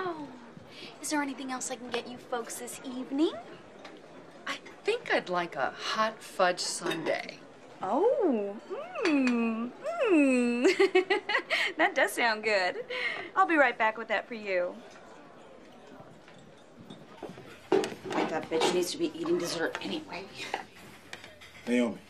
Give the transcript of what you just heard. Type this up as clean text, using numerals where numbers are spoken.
Oh, is there anything else I can get you folks this evening? I think I'd like a hot fudge sundae. Oh, that does sound good. I'll be right back with that for you. That bitch needs to be eating dessert anyway. Naomi,